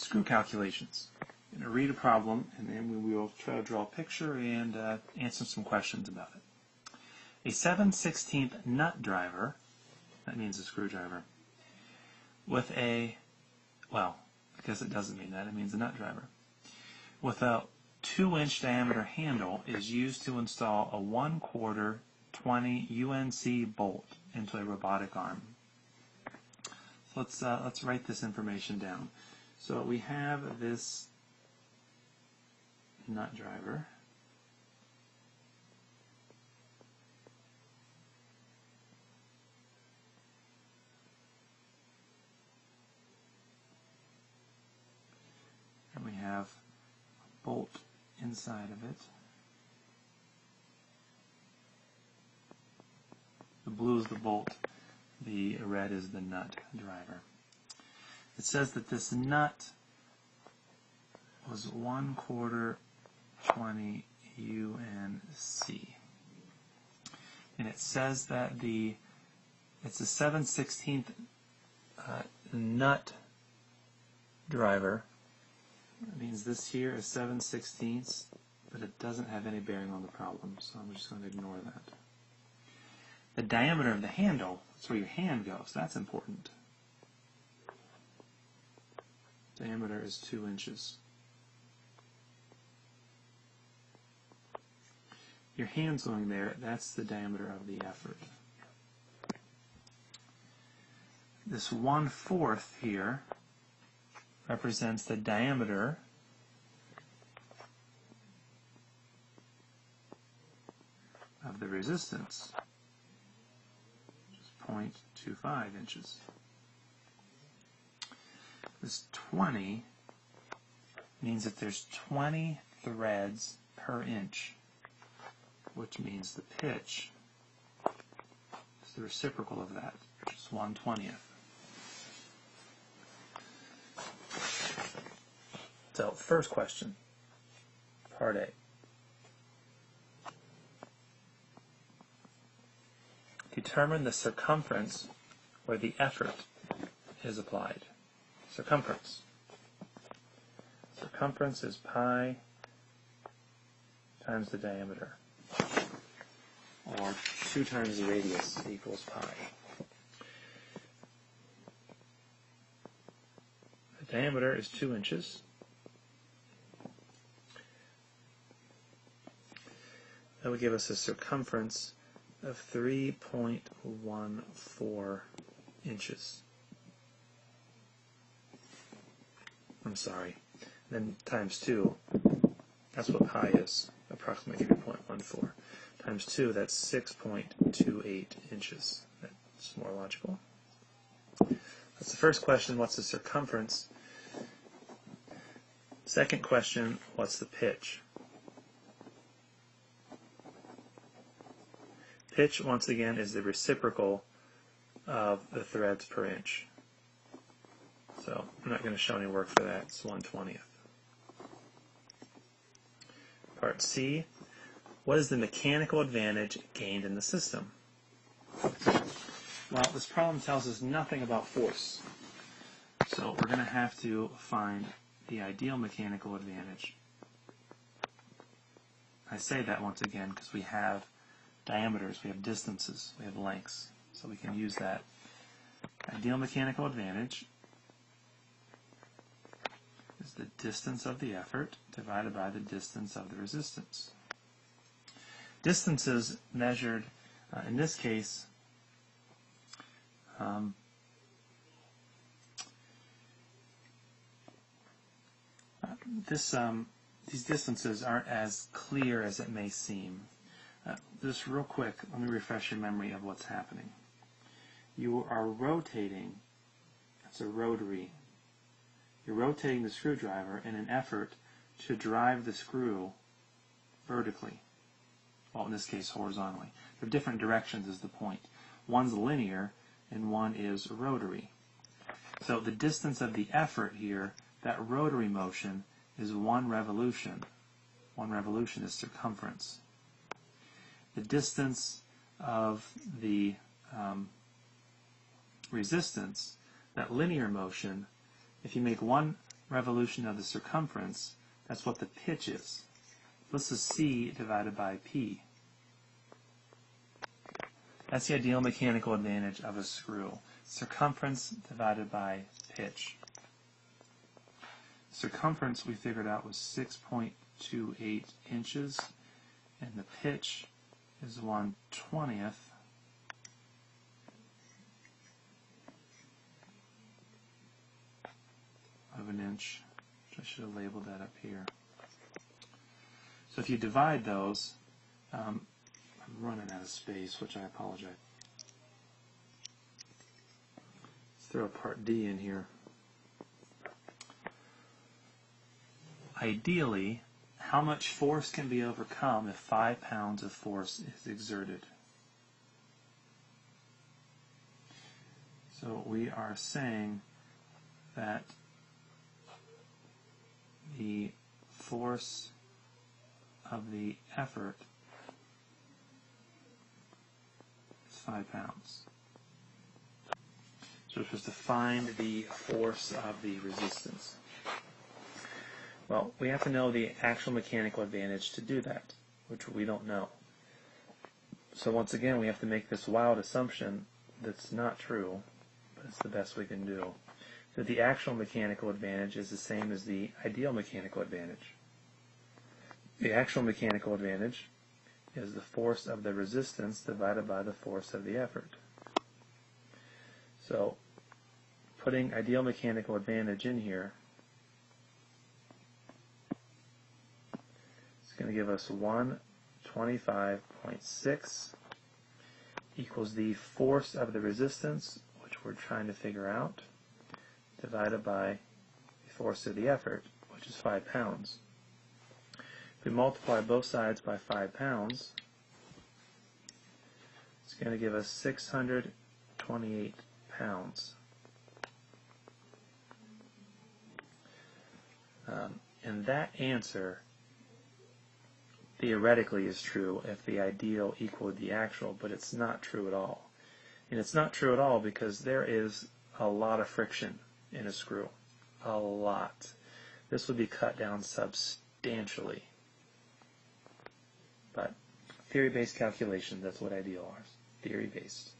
screw calculations. I'm going to read a problem, and then we will try to draw a picture and answer some questions about it. A 7/16 nut driver, that means a screwdriver, with a, well, I guess it doesn't mean that, it means a nut driver, with a 2-inch diameter handle is used to install a 1/4 20 UNC bolt into a robotic arm. So let's write this information down. So we have this nut driver. And we have a bolt inside of it. The blue is the bolt, the red is the nut driver. It says that this nut was 1/4 20 UNC. And it says that it's a 7/16 nut driver. That means this here is 7/16, but it doesn't have any bearing on the problem, so I'm just going to ignore that. The diameter of the handle, that's where your hand goes, that's important. Diameter is 2 inches. Your hand's going there, that's the diameter of the effort. This 1/4 here represents the diameter of the resistance, which is 0.25 inches. This 20 means that there's 20 threads per inch, which means the pitch is the reciprocal of that, which is 1/20. So, first question, part A. Determine the circumference where the effort is applied. Circumference. Circumference is pi times the diameter, or 2 times the radius equals pi. The diameter is 2 inches. That would give us a circumference of 3.14 inches. I'm sorry. Then times 2, that's what pi is, approximately 3.14. Times 2, that's 6.28 inches. That's more logical. That's the first question, what's the circumference? Second question, what's the pitch? Pitch, once again, is the reciprocal of the threads per inch. So I'm not going to show any work for that. It's 1/20. Part C, what is the mechanical advantage gained in the system? Well, this problem tells us nothing about force. So we're going to have to find the ideal mechanical advantage. I say that once again because we have diameters, we have distances, we have lengths. So we can use that. Ideal mechanical advantage is the distance of the effort divided by the distance of the resistance. Distances measured, in this case, these distances aren't as clear as it may seem. Just real quick, let me refresh your memory of what's happening. You are rotating, it's a rotary. You're rotating the screwdriver in an effort to drive the screw vertically. Well, in this case, horizontally. They're different directions is the point. One's linear and one is rotary. So the distance of the effort here, that rotary motion, is 1 revolution. 1 revolution is circumference. The distance of the resistance, that linear motion, if you make 1 revolution of the circumference, that's what the pitch is. This is C divided by P. That's the ideal mechanical advantage of a screw. Circumference divided by pitch. Circumference we figured out was 6.28 inches, and the pitch is 1/20th of an inch, which I should have labeled that up here. So if you divide those, I'm running out of space, which I apologize. Let's throw part D in here. Ideally, how much force can be overcome if 5 pounds of force is exerted? So we are saying that the force of the effort is 5 pounds. So we're supposed to find the force of the resistance. Well, we have to know the actual mechanical advantage to do that, which we don't know. So once again, we have to make this wild assumption that's not true, but it's the best we can do. So the actual mechanical advantage is the same as the ideal mechanical advantage. The actual mechanical advantage is the force of the resistance divided by the force of the effort. So putting ideal mechanical advantage in here, it's going to give us 125.6 equals the force of the resistance, which we're trying to figure out, divided by the force of the effort, which is 5 pounds. If we multiply both sides by 5 pounds, it's going to give us 628 pounds. And that answer theoretically is true if the ideal equaled the actual, but it's not true at all. And it's not true at all because there is a lot of friction in a screw. A lot. This would be cut down substantially. But theory-based calculations, that's what ideal are. Theory-based.